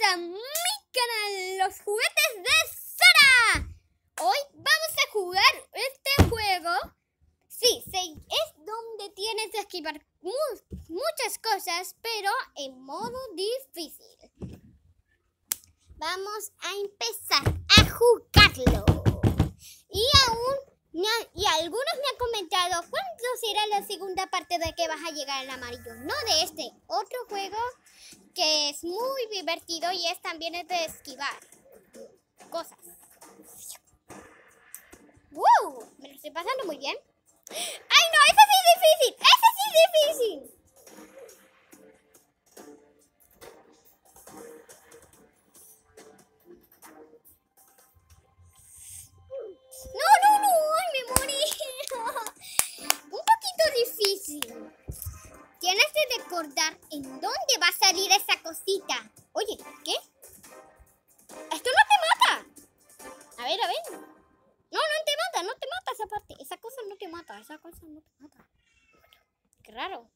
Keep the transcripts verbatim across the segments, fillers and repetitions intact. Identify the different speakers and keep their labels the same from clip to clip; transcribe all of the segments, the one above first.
Speaker 1: a mi canal, los juguetes de Sara. Hoy vamos a jugar este juego. Sí, es donde tienes que esquivar mu muchas cosas, pero en modo difícil. Vamos a empezar a jugarlo. Y aún, y algunos me han comentado, ¿cuándo será la segunda parte de que vas a llegar al amarillo? No, de este otro juego que es muy divertido y es también es de esquivar cosas. ¡Wow! Me lo estoy pasando muy bien. ¡Ay, no! ¡Ese sí es difícil! ¡Ese sí es difícil! ¡No, no, no! ¡Ay, me morí! Un poquito difícil. Tienes que recordar en dónde va a salir esa cosita. Oye, ¿qué? ¡Esto no te mata! A ver, a ver. No, no te mata, no te mata esa parte. Esa cosa no te mata, esa cosa no te mata. Qué raro.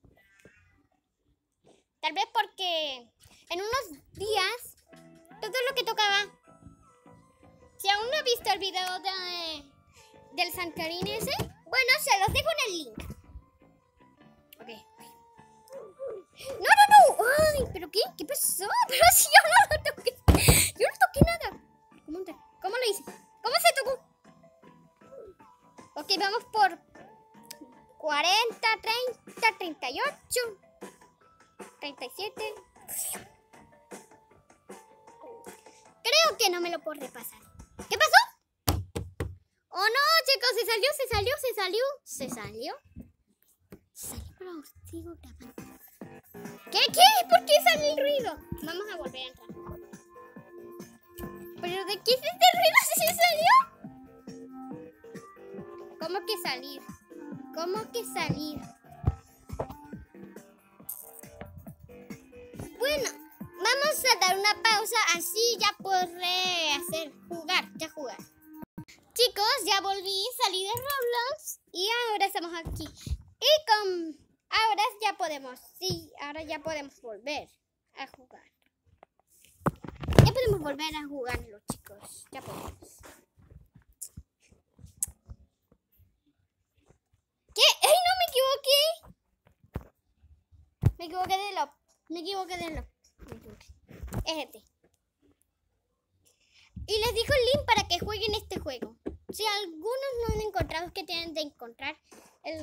Speaker 1: Tal vez porque en unos días todo lo que tocaba. Si aún no has visto el video de, del Sancarín ese, bueno, se los dejo en el link. Ok. No, no, no. Ay, ¿pero qué? ¿Qué pasó? Pero si yo no lo toqué. Yo no toqué nada. ¿Cómo, te, cómo lo hice? ¿Cómo se tocó? Ok, vamos por cuarenta, treinta, treinta y ocho, treinta y siete. Creo que no me lo puedo repasar. ¿Qué pasó? Oh no, chicos, se salió, se salió, se salió. ¿Se salió? Salió, pero sigo grabando. ¿Qué? ¿Qué? ¿Por qué sale el ruido? Vamos a volver a entrar. ¿Pero de qué es este ruido si se salió? ¿Cómo que salir? ¿Cómo que salir? Bueno, vamos a dar una pausa, así ya podré hacer jugar, ya jugar. Chicos, ya volví, salí de Roblox y ahora estamos aquí. Y con ahora ya podemos, sí, ahora ya podemos volver a jugar. Ya podemos volver a jugarlo, chicos, ya podemos. ¿Qué? ¡Ay, no! Me equivoqué. Me equivoqué de lo. Me equivoqué de lo. Me equivoqué. Es este. Y les dejo el link para que jueguen este juego. Si algunos no han encontrado, es que tienen de encontrar el...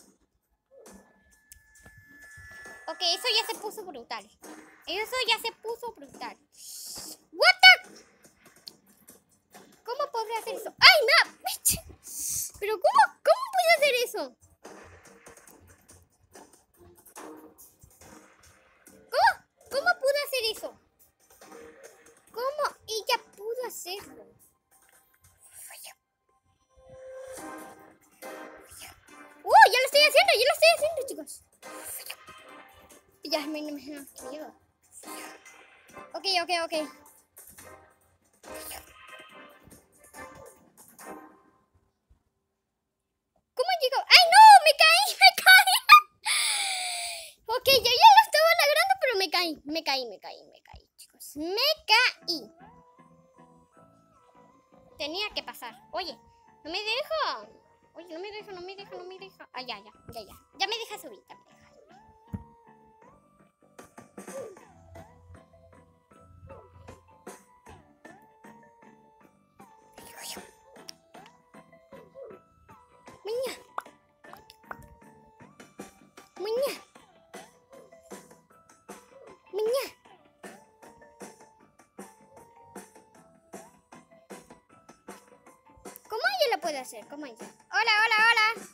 Speaker 1: Ok, eso ya se puso brutal. Eso ya se puso brutal. What the... ¿Cómo podré hacer eso? ¡Ay, no! ¿Pero cómo? ¿Cómo puedo hacer eso? ¿Cómo? ¿Cómo pude hacer eso? ¿Cómo ella pudo hacerlo? ¡Uh! Ya lo estoy haciendo, ya lo estoy haciendo, chicos. Ya me imagino que miedo. Ok, ok, ok. ¿Cómo llegó? ¡Ay, no! ¡Me caí! ¡Me caí! Ok, yo ya lo estaba logrando, pero me caí. Me caí, me caí, me caí, chicos. Me caí. Tenía que pasar. Oye, no me deja. Oye, no me deja, no me deja, no me deja. Ah, ya, ya, ya, ya. Ya me deja subir, ya me deja. Muña. Muña. Muña. ¿Cómo ella lo puede hacer? ¿Cómo ella? Hola, hola, hola.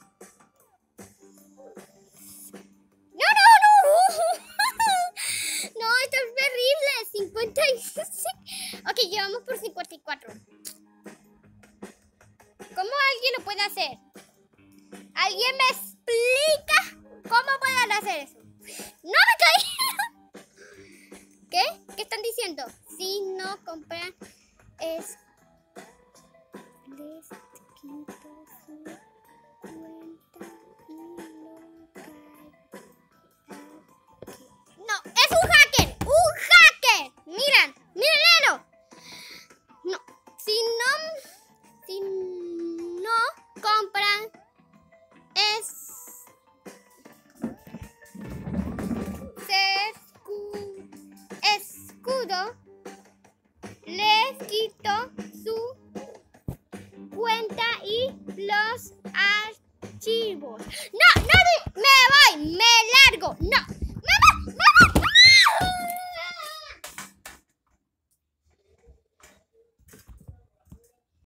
Speaker 1: No, no, no. No, esto es terrible. cincuenta y seis. Ok, llevamos por cincuenta y cuatro. ¿Cómo alguien lo puede hacer? ¿Alguien me explica cómo pueden hacer eso? ¡No me caí! ¿Qué? ¿Qué están diciendo? Si no compran es... Les quito su cuenta y lo cae. No, es un hacker. ¡Un hacker! Miran, miren quito su cuenta y los archivos. No, no, me voy.